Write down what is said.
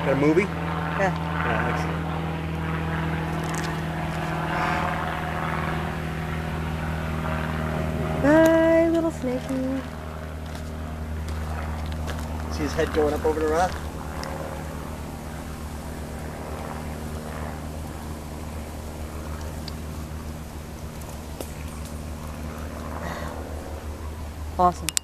Got a movie? Yeah. Yeah, excellent. Bye, little snaky. See his head going up over the rock? Awesome.